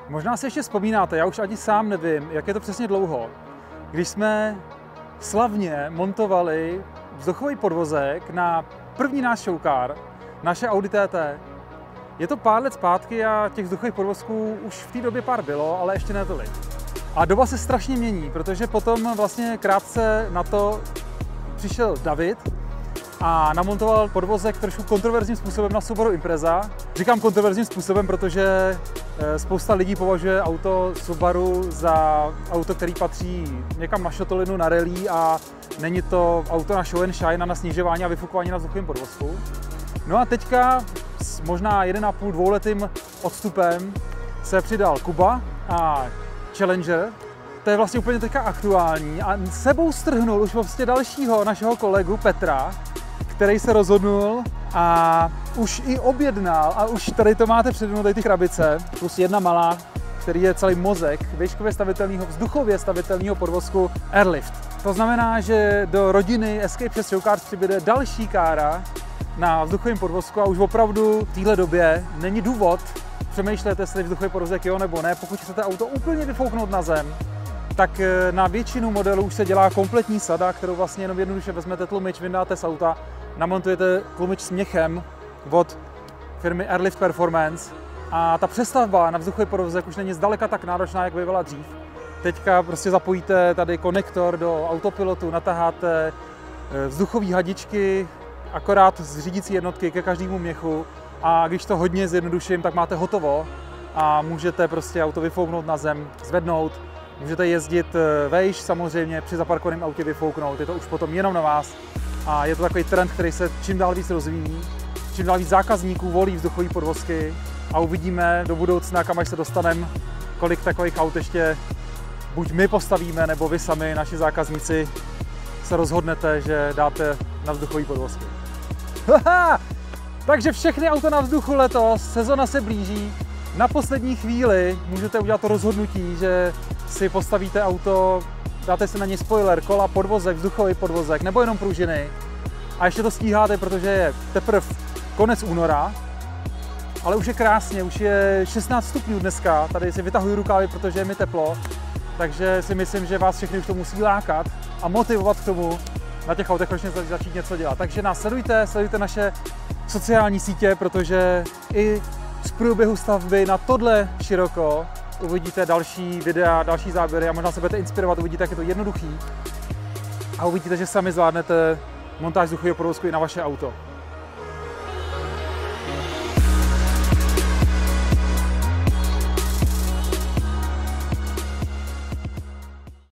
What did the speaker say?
Možná si ještě vzpomínáte, já už ani sám nevím, jak je to přesně dlouho, když jsme slavně montovali vzduchový podvozek na první náš showcar, naše Audi TT. Je to pár let zpátky a těch vzduchových podvozků už v té době pár bylo, ale ještě ne tolik. A doba se strašně mění, protože potom vlastně krátce na to přišel David a namontoval podvozek trošku kontroverzním způsobem na Subaru Impreza. Říkám kontroverzním způsobem, protože spousta lidí považuje auto Subaru za auto, který patří někam na šotolinu, na rally a není to auto na show and shine, na snižování a vyfukování na vzduchovém podvozku. No a teďka s možná 1,5–2 letým odstupem se přidal Kuba a Challenger. To je vlastně úplně teďka aktuální a sebou strhnul už vlastně dalšího našeho kolegu Petra, který se rozhodnul a už i objednal a už tady to máte přede mnou, tady ty krabice, plus jedna malá, který je celý mozek výškově stavitelného, vzduchově stavitelného podvozku Airlift. To znamená, že do rodiny Escape 6 Showcars přibude další kára na vzduchovém podvozku a už opravdu v téhle době není důvod přemýšlet, jestli vzduchový podvozek jo nebo ne. Pokud chcete auto úplně vyfouknout na zem, tak na většinu modelů už se dělá kompletní sada, kterou vlastně jenom jednoduše vezmete tlumič, vyndáte z auta, namontujete tlumič s měchem od firmy Airlift Performance a ta přestavba na vzduchový podvozek už není zdaleka tak náročná, jak bývala dřív. Teďka prostě zapojíte tady konektor do autopilotu, nataháte vzduchové hadičky, akorát z řídící jednotky ke každému měchu a když to hodně zjednoduším, tak máte hotovo a můžete prostě auto vyfouknout na zem, zvednout. Můžete jezdit vejš, samozřejmě při zaparkovaném autě vyfouknout, je to už potom jenom na vás. A je to takový trend, který se čím dál víc rozvíjí, čím dál víc zákazníků volí vzduchové podvozky a uvidíme do budoucna, kam až se dostaneme, kolik takových aut ještě buď my postavíme, nebo vy sami, naši zákazníci, se rozhodnete, že dáte na vzduchové podvozky. Takže všechny auta na vzduchu letos, sezona se blíží. Na poslední chvíli můžete udělat to rozhodnutí, že si postavíte auto, dáte si na něj spoiler, kola, podvozek, vzduchový podvozek nebo jenom pružiny. A ještě to stíháte, protože je teprve konec února, ale už je krásně, už je 16 stupňů dneska. Tady si vytahuji rukávy, protože je mi teplo, takže si myslím, že vás všechny už to musí lákat a motivovat k tomu na těch autech konečně začít něco dělat. Takže nás sledujte naše sociální sítě, protože i z průběhu stavby na tohle široko uvidíte další videa, další záběry a možná se budete inspirovat, uvidíte, jak je to jednoduchý a uvidíte, že sami zvládnete montáž vzduchového podvozku i na vaše auto.